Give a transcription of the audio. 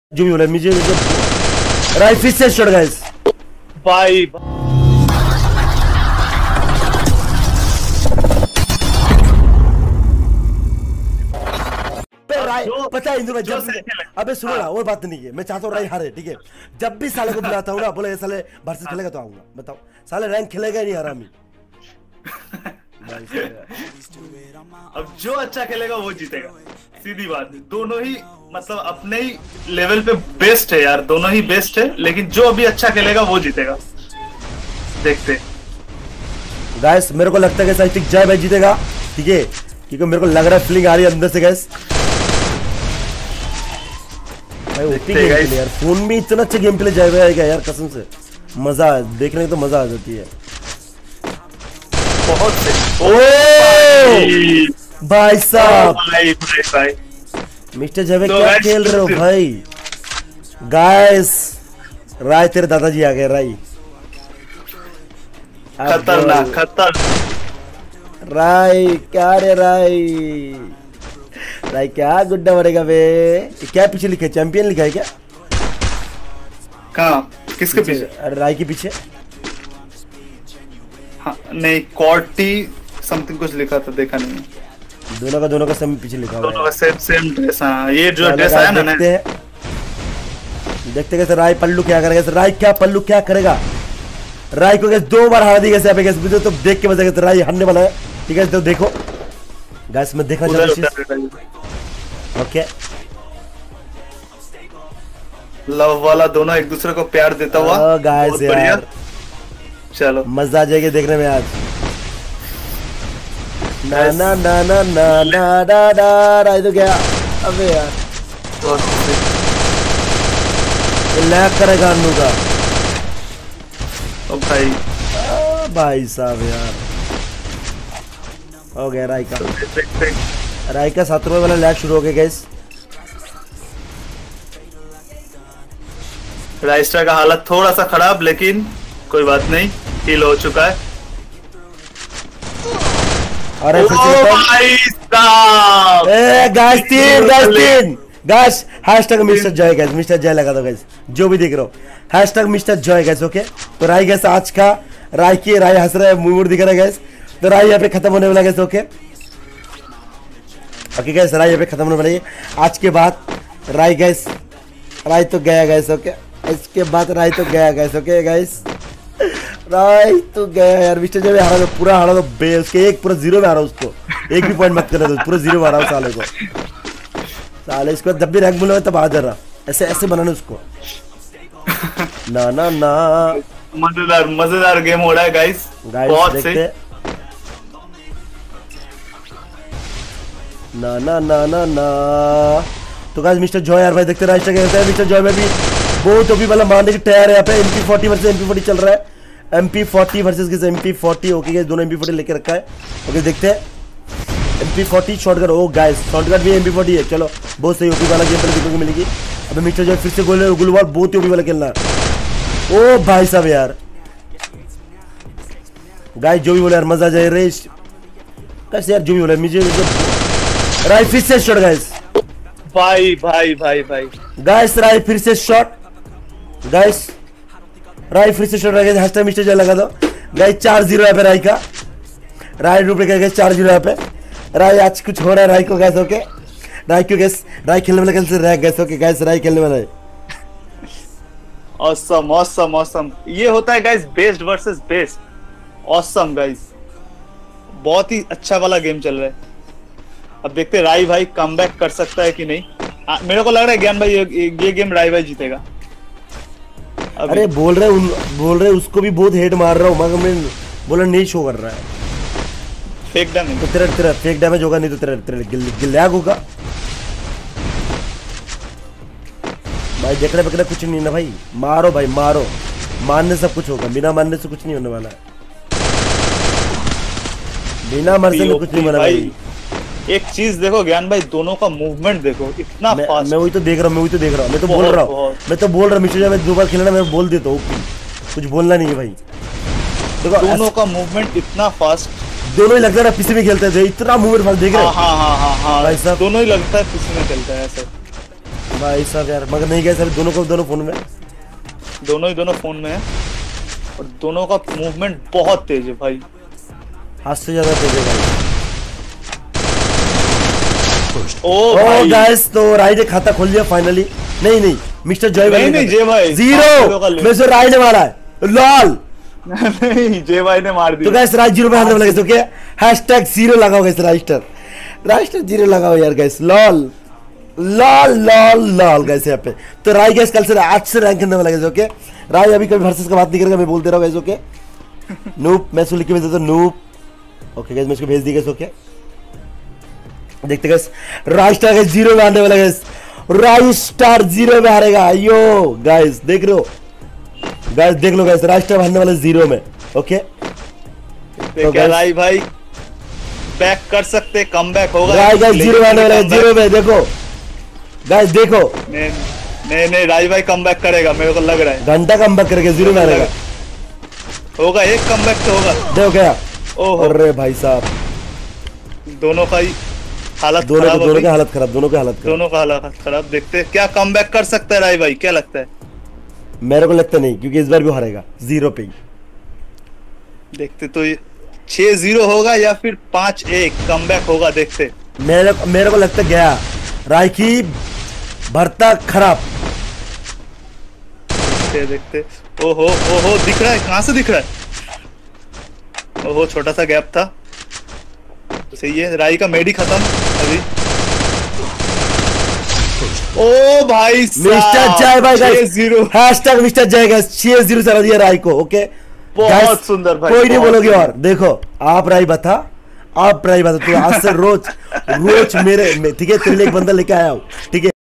जो भी बोला मुझे राइट फिश से शॉट गाइस भाई पता है इंदु भाई जब अबे सुनो ना वो बात नहीं है। मैं चाहता हूँ राई हारे, ठीक है। जब भी साले को बुलाता हूँ ना बोले साले वर्सेस खेलेगा तो आऊंगा। बताओ साले रैंक खेलेगा नहीं हरामी। अब जो अच्छा खेलेगा वो जीतेगा, सीधी बात है। दोनों ही मतलब अपने ही लेवल पे बेस्ट है यार, दोनों ही बेस्ट है, लेकिन जो अभी अच्छा खेलेगा वो जीतेगा। देखते गाइस मेरे को लगता है कि साइटिक जय भाई जीतेगा, ठीक है, क्योंकि मेरे को लग रहा है फीलिंग आ रही है अंदर से गाइस। भाई ओपी गेम प्ले यार, फोन में इतना अच्छा गेम प्ले जय भाई आएगा यार, कसम से मजा देखने में तो मजा आ जाती है बहुत से। भाई साहब भाई मिस्टर जय क्या खेल रहे हो भाई। गाइस राय तेरे दादाजी आ गए। राय खतरनाक खतरनाक राय क्या रे राय राय क्या गुड्डा बढ़ेगा बे। क्या पीछे लिखा है, चैंपियन लिखा है क्या? कहाँ किसके पीछे? अरे राय के पीछे हाँ, नहीं कॉर्टी समथिंग कुछ लिखा था, देखा नहीं। दोनों का सेम पीछे लिखा हुआ है। दोनों का सेम ड्रेस। हाँ ये जो ड्रेस है ना, देखते कैसे राय पल्लू क्या करेगा। राय क्या पल्लू क्या करेगा। राय को दो बार हरा दी गई यहाँ पे, तो देख के मजा राय हारने वाला है, ठीक है। तो देखो गाइस मैं देखना चाहता हूँ। ओके लव वाला दोनों एक दूसरे को प्यार देता हुआ गाइस यार, चलो मजा आ जाएगा देखने में आज। ना ना ना ना ना ना ना ना राय तो क्या अबे यार लैग करेगा अन्नू का। ओ भाई साहब यार हो गया राय का 7वें वाला लैग शुरू हो गया गाइस। राइस्टर का हालत थोड़ा सा खराब, लेकिन कोई बात नहीं, हील हो चुका है। अरे गाइस तीन guys hashtag Mister Jay guys, Mister Jay लगा दो गाइस, जो भी देख रहे हो hashtag Mister Jay guys. Okay तो राय गाइस आज का राय हंस रहा है, मुंह दिख रहा है गाइस। तो राय यहाँ पे खत्म होने वाला गाइस। ओके गाइस राय यहाँ पे खत्म होने वाला है आज के बाद। राय गाइस राय तो गया गाइस। ओके इसके बाद राय तो गया गाइस। ओके गाइस राय तो गया यार। मिस्टर जय हारा तो पूरा हारा तो बे, उसके एक पूरा जीरो में हारा, उसको एक भी पॉइंट मत करना, तो पूरा जीरो में हारा साले को। साले इसको जब भी रैंक मिला तब आ जा रहा, ऐसे ऐसे बनाने उसको। ना ना ना मजेदार गेम हो रहा है गाइस, बहुत देखते। ना ना ना ना ना तो गाइस मिस्टर जॉय यार भाई देखते रहे कहते हैं। मिस्टर जॉय में भी बहुत ओपी वाला मारने की तैयार है यहाँ पे। MP40 वर्सेस MP40 चल रहा है, MP40 versus MP40। Okay guys दोनों MP40 लेके रखा है। ओके देखते हैं MP40 शॉटगन। ओ गाइस शॉटगन भी MP40 है, चलो बहुत सही ओपी वाला गेम प्ले देखने को मिलेगी। अबे मिस्टर जॉय फिर से गुलवाल बहुत ही ओपी वाला खेलना है। ओ भाई साहब यार गाइस जो भी बोले यार मजा आ जाए रेस कैसे यार, जो भी बोले मुझे राय फिर से शॉट गाइस। भाई गाइस राय फिर से शॉट गाइस, राय फिर से shot guys. Hashtag Mister Jay लगा दो गाइस। 4-0 यहाँ पे राय का, राय रूप लेकर गए 4-0 यहाँ पे। राय आज कुछ हो रहा है राय को गैस। ओके राय क्यों गैस, राय खेलने वाला कैसे रह गैस। ओके गैस राय खेलने वाला है। ऑसम ऑसम ऑसम, ये होता है guys best versus best. Awesome guys, बहुत ही अच्छा वाला गेम चल रहा है। अब देखते राय भाई कमबैक कर सकता है कि नहीं। मेरे को लग रहा है ज्ञान भाई ये गेम राय भाई जीतेगा। अरे बोल रहे उसको भी बहुत हेट मार रहा हूँ, मगर मैं बोला नहीं शो कर रहा है। फेक डैमेज तो तेरा फेक डैमेज होगा, नहीं तो तेरा लैग होगा भाई। देखने पकड़े कुछ नहीं ना भाई, मारो भाई मारो, मारने से सब कुछ होगा, बिना मारने से कुछ नहीं होने वाला है। बिना मरने से कुछ नहीं होने भाई। एक चीज देखो ज्ञान भाई, दोनों का मूवमेंट देखो इतना फास्ट। मैं वही तो देख रहा हूँ, मैं तो बोल रहा हूँ मिस्टर जय मैं 2 बार खेलना, मैं बोल देता हूँ कुछ बोलना नहीं है भाई। देखो दोनों का मूवमेंट इतना फास्ट, दोनों ही लगता है पीसी में खेलते थे, इतना मूवमेंट फास्ट देख रहे हैं। हाँ भाई साहब दोनों ही लगता है पीसी में खेलता है ऐसे। भाई साहब यार, मगर नहीं गए सर, दोनों को दोनों फोन में, दोनों फोन में है और दोनों का मूवमेंट बहुत तेज है भाई, हाथ से ज्यादा तेज है भाई। ओ भाई गाइस, तो राय ने खाता खोल लिया फाइनली। नहीं मिस्टर जॉय भाई, नहीं जय भाई, 0 में से राय ने मारा है, लॉल। नहीं जय भाई ने मार तो दिया। गाइस राज 0 में आने वाला, तो क्या #0 लगाओ गाइस, राइस्टर 0 लगाओ यार गाइस, लॉल गाइस यहाँ पे। तो राय गाइस कल से आज से रैंक करने वाला गाइस, ओके। राय अभी कभी वर्सेस का बात नहीं करेगा, मैं बोल दे रहा हूँ गाइस, ओके। नूप मैं लिख के भेज देता हूँ, नूप, ओके गाइस, मैं इसको भेज दी गाइस, ओके। देखते गाइस, राइस्टर गाइस 0 में आने वाला गाइस, राइस्टर 0 में हारेगा, यो गाइस देख रहे हो गाइस, देख लो गाइस, राइस्टर आने वाला 0 में, ओके। तो क्या राय भाई बैक कर सकते, कम बैक होगा राय गाइस 0 में आने वाला है, 0 में, देखो गाइस, देखो। नहीं राय भाई कम बैक करेगा, मेरे को लग रहा है। घंटा कम बैक करके 0 में आएगा, होगा एक कम बैक तो होगा। देखो क्या, ओहो अरे भाई साहब, दोनों का ही हालत दोनों खराब, का हालत खराब, दोनों का हालत खराब। दोनों का हालत खराब। देखते हैं क्या कम बैक कर सकता है राय भाई, क्या लगता है? मेरे को लगता नहीं, क्योंकि इस बार भी हारेगा 0 पे ही। देखते तो 6-0 होगा या फिर 5-1 कम बैक होगा, देखते। मेरे को लगता गया राय की भरता खराब। देखते ओहो दिख रहा है, कहां से दिख रहा है? ओहो छोटा सा गैप था, तो सही है। राय का मेडी खत्म अभी। ओ भाई मिस्टर जय भाई गाइस, 6-0 मिस्टर जय गाइस 6-0 से हरा दिया राय को, ओके। बहुत सुंदर भाई, कोई नहीं बोलोगे। और देखो आप राय बता, तो आज से रोज मेरे, ठीक है, तेरे लिए एक बंदा लेके आया हूँ, ठीक है।